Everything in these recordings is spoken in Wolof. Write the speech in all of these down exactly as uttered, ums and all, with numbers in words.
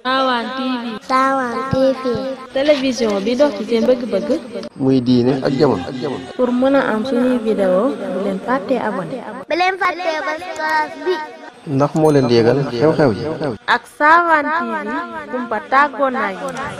Sawan T V. Sawan T V. télévision bi dox ci seen bëgg-bëgg. muy diine ak jamono. pour mën a am suñuy vidéo bu leen fàttee abonné. bu leen fàttee ba bi. ndax moo leen di yëgal xew-xew yi. ak Sawan T V kumpa tàggoo nañ.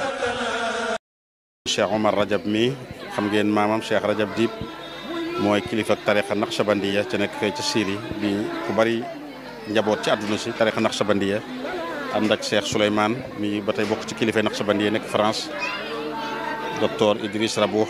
Cheikh Omar Rajab mi xam ngeen maamam Cheikh Rajab Dib mooy kilifa tarixa Naqshbandiya ca nekk fee ca Syrie bi ku bari njaboot ci àdduna si tarixa Naqshbandiya ànd ak Cheikh Souleymane mi ba tey bokk ci kilifa Naqshbandiya nekk France docteur Idriss Rabouh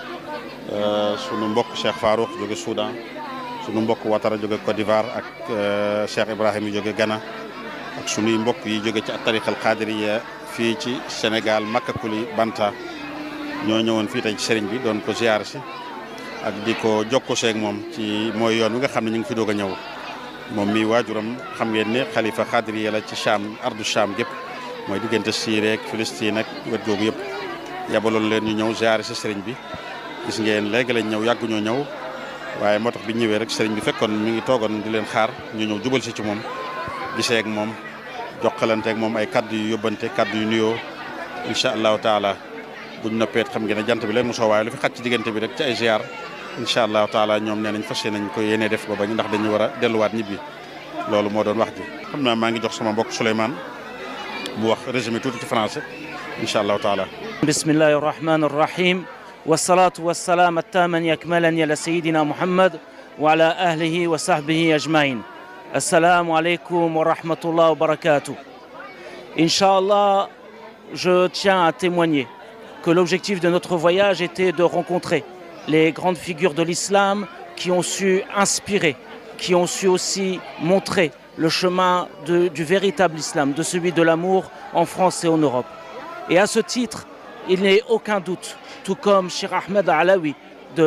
sunu mbokk Cheikh Farouk jóge Soudan sunu mbokk Ouattara jóge Côte d'Ivoire ak Cheikh Ibrahim yi jóge Ghana ak sunuy mbokk yi jóge ci tarixa al Qadiriya fii ci Sénégal Makakuli Banta ñoo ñëwoon fii tey ci sëriñ bi doon ko ziar si ak di ko jokko seeg moom ci mooy yoon wi nga xam ne ñu ngi fi doog a ñëw moom mi waajuram xam ngeen ne xalifa xaadiri yàlla ci Cham ardu Cham gépp mooy diggante Syrie ak Palestine ak wet googu yëpp yabaloon leen ñu ñëw ziar si sëriñ bi gis ngeen léegi lañ ñëw yàggu ñoo ñëw waaye moo tax bi ñëwee rek sëriñ bi fekkoon mi ngi toogoon di leen xaar ñu ñëw jubal si ci moom gisee ak moom jokkalante ak moom ay kaddu yu yóbbante kaddu yu nuyoo incha allahu taala buñ noppee xam ngeen ne jant bi leen mosoo waaye lu fi xaj ci diggante bi rek ci ay ziar incha allahu taala ñoom nee nañ fas yéene nañ ko yéene def ba bañ ndax dañu war a delluwaat ñibbi loolu moo doon wax ji. xam naa maa ngi jox sama mbokk Souleymane mu wax résumé tuuti ci français incha allahu taala. bismillahi rahmani rahim wasalaatu wasalaam attaman yakmalan ala sayidina Muhammad wa ala ahlihi wa sahbihi ajmain. Assalamu alaikum wa rahmatullah wa barakatuh. Inch'Allah, je tiens à témoigner que l'objectif de notre voyage était de rencontrer les grandes figures de l'islam qui ont su inspirer, qui ont su aussi montrer le chemin de, du véritable islam, de celui de l'amour en France et en Europe. Et à ce titre, il n'est aucun doute, tout comme Cheikh Ahmed Alaoui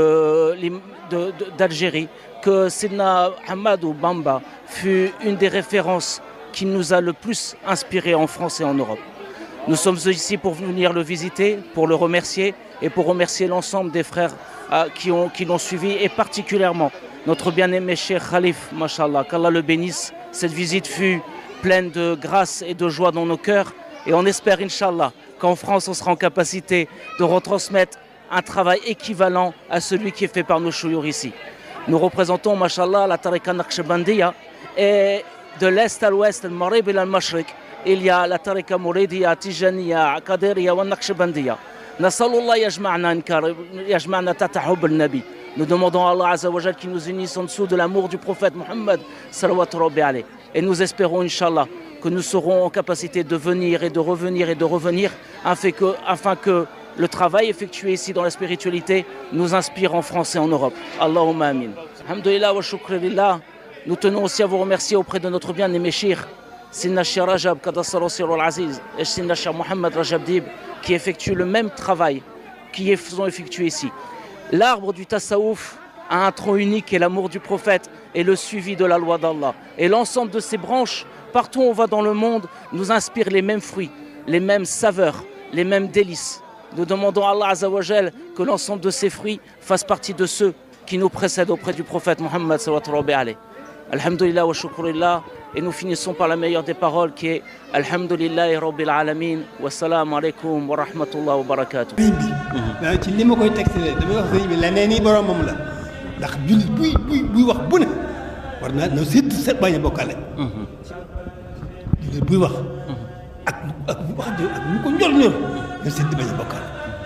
d'Algérie, que Sidna Hamadou Bamba fut une des références qui nous a le plus inspiré en France et en Europe. Nous sommes ici pour venir le visiter, pour le remercier et pour remercier l'ensemble des frères euh, qui ont, qui l'ont suivi et particulièrement notre bien-aimé Cheikh Khalif, Mashallah, qu'Allah le bénisse. Cette visite fut pleine de grâce et de joie dans nos cœurs et on espère, Inch'Allah, qu'en France on sera en capacité de retransmettre un travail équivalent à celui qui est fait par nos chouyours ici. Nous représentons, Mashallah, la Tariqa Naqshbandiya et de l'Est à l'Ouest, le Maghreb et le Mashriq, il y a la Tariqa Mouridiya, Tijaniya, Qadiriya wa Naqshbandiya. Nasalullah yajma'na tata hubb al-Nabi. Nous demandons à Allah Azza wa Jal qui nous unisse en dessous de l'amour du prophète Muhammad salawatu rabbi alayhi. Et nous espérons, Inch'Allah, que nous serons en capacité de venir et de revenir et de revenir afin que, afin que le travail effectué ici dans la spiritualité nous inspire en France et en Europe. Allahumma amin. Alhamdulillah wa shukrillah. Nous tenons aussi à vous remercier auprès de notre bien-aimé Cheikh Sidna Cheikh Rajab Qadassaro Sirul Aziz et Sidna Cheikh Mohamed Rajab Dib qui effectuent le même travail qui sont effectués ici. L'arbre du Tassaouf a un tronc unique qui est l'amour du prophète et le suivi de la loi d'Allah. Et l'ensemble de ces branches, partout où on va dans le monde, nous inspire les mêmes fruits, les mêmes saveurs, les mêmes délices. Nous demandons à Allah Azza wa Jal que l'ensemble de ces fruits fassent partie de ceux qui nous précèdent auprès du prophète Mohammed sallallahu alayhi wa sallam. Alhamdulillah wa shukrillah. Et nous finissons par la meilleure des paroles qui est Alhamdulillahi Rabbil Alamin wa salamu alaykum wa rahmatullah wa barakatuh. sëriñ bi ci li ma koy tegtalee damay wax sëriñ bi leneen i boromam la ndax jullit buy buy buy wax bu ne war naa na sédd sa bañ a bokkale. jullit buy wax ak ak wax ak ñu ko ñor ñor na sédd bañ a bokkale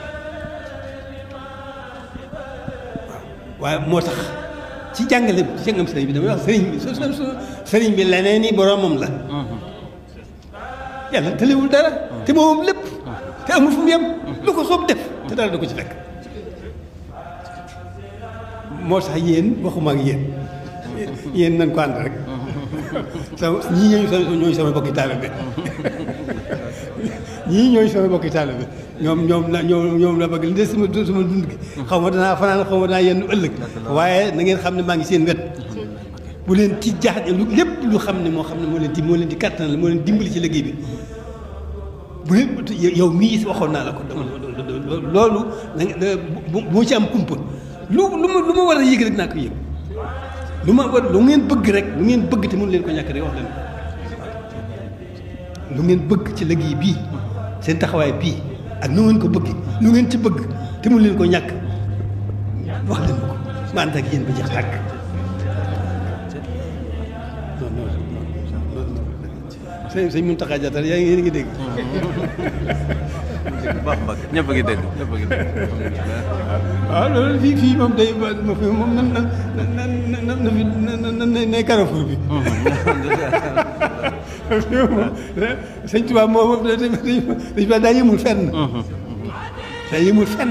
waaw waaye moo tax. ci jàngale ci jàngam sëriñ bi damay wax sëriñ bi sëriñ bi leneen i boromam la yàlla tëlewul dara te moom lépp te amul fu mu yem lu ko soob def te dara da ko ci fekk moo tax yéen waxuma ak yéen yéen nañ ko ànd rek sama ñii ñooy ñooy sama bokki taalibe ñii ñooy sama bokki taalibe ñoom ñoom la ñoom ñoom la bëgg li des sama sama dund gi xaw ma danaa fanaan xaw ma danaa yenn ëllëg waaye na ngeen xam ne maa ngi seen wet bu leen ci jaax lu lépp lu xam ne moo xam ne moo leen di moo leen di kattan la moo leen dimbali ci liggéey bi bu leen yow mii waxoon naa la ko loolu bu bu ci am kumpa lu lu ma lu ma war a yëg rek naa ko yëg lu ma war lu ngeen bëgg rek lu ngeen bëgg te mënu leen ko ñàkk rek wax leen lu ngeen bëgg ci liggéey bii seen taxawaay bii ak nu ngeen ko bëgg lu ngeen ci bëgg te mu leen ko ñàkk wax leen ko ma ànd ak yéen ba jeex tàkk non non sëñ sëñ Mountakha Diatta yaa ngi yéen a ngi dégg. baax baax ñëpp a ngi dégg ñëpp a ngi dégg. waaw loolu fii fii moom day ma fi moom nan nan nan nan nan nan nay Carrefour bi. sëñ Tuubaa moom dañ fa daa yëmul fenn. daa yëmul fenn.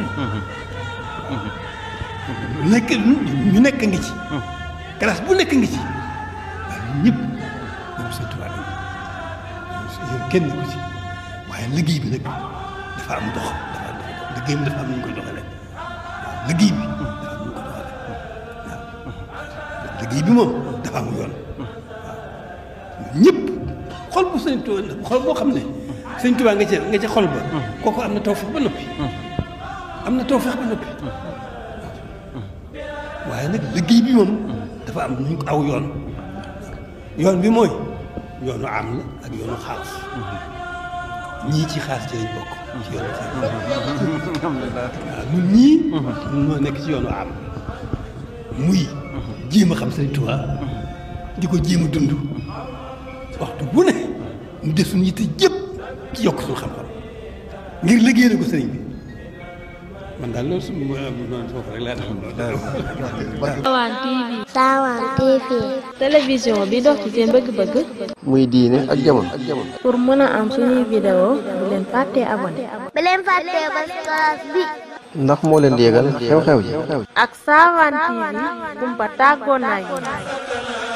nekk ñu nekk ngi ci. classe bu nekk ngi ci. waaw ñëpp ñoom sëñ Tuubaa yéen kenn ku ci waaye liggéey bi nag dafa am dox dafa am liggéey bi dafa am nu ñu koy doxalee waaw liggéey bi dafa am nu ñu koy doxalee waaw liggéey bi moom dafa am yoon waaw ñëpp xol bu sëñ Tuubaa xol boo xam ne sëñ Tuubaa nga ca nga ca xol ba kooku am na tawfeex ba noppi am na tawfeex ba noppi waaye nag liggéey bi moom dafa am nu ñu ko aw yoon yoon bi mooy yoonu am la ak yoonu xaas ñii ci xaas ci lañ bokk ci yoonu xaas waaw ñun ñii ñun ñoo nekk ci yoonu am muy jéem a xam Sëriñ Tuubaa di ko jéem a dund waxtu bu ne ñu def suñu yitte jëpp ci yokk suñu xam-xam ngir liggéeyal ko sëriñ bi man daal loolu su ma noonu foofu rek laa Sawan T V. Sawan T V. télévision bi dox ci seen bëgg-bëgg. muy diine ak jamono. pour mën a am suñuy vidéo bu leen fàttee abonné. bu leen fàttee bës cloche bi. ndax moo leen di yëgal xew-xew yi. ak Sawan T V kumpa tàggoo naa